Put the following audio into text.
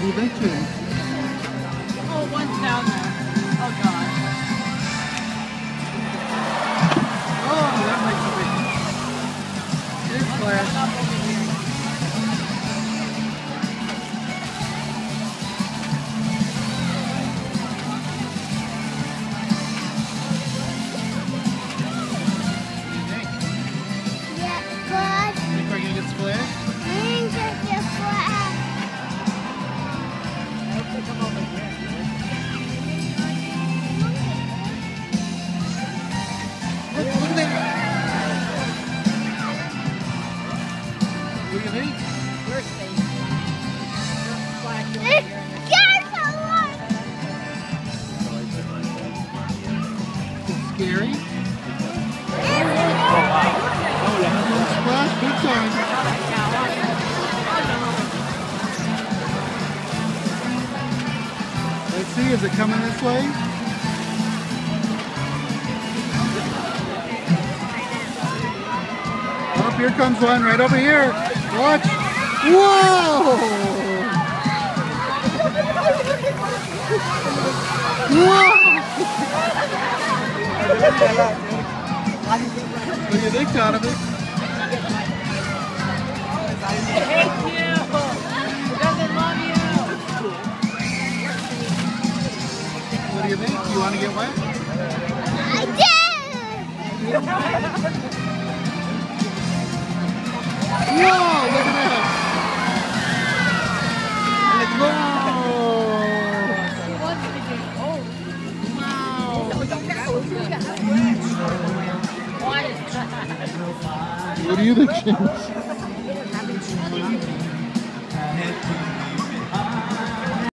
do you think, James? Oh, one's down there. Oh, God. Oh, that makes a big splash. Think we're gonna get splashed? Look at that! What do you think? We're safe. Splash over It's here. Scary? Oh, wow. Splash, big time. Let's see, is it coming this way? Oh, here comes one right over here. Watch. Whoa! Whoa! What do you think, Donovan? He hates you. He doesn't love you. What do you think? You want to get wet? Whoa! Look at that! He wants to get old. Wow! What do you think, James?